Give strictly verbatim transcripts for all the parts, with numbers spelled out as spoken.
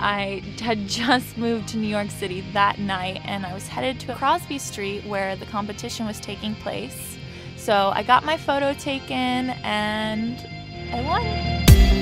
I had just moved to New York City that night, and I was headed to Crosby Street where the competition was taking place. So I got my photo taken and I won.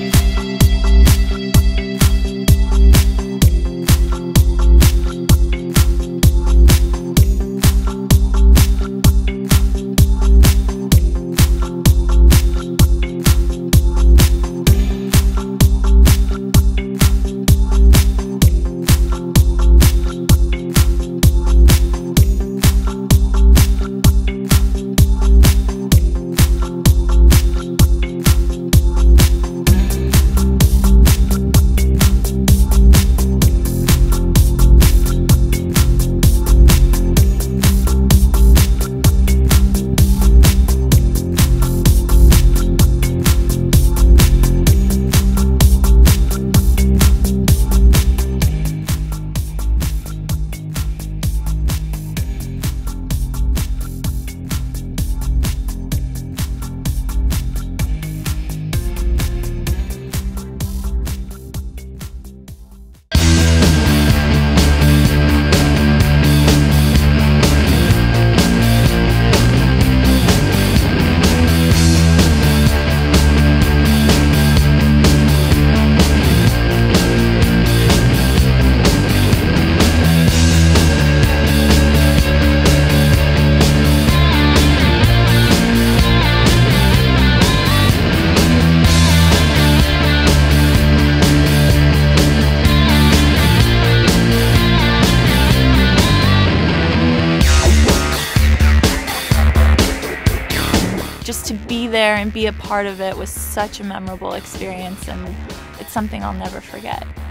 Just to be there and be a part of it was such a memorable experience, and it's something I'll never forget.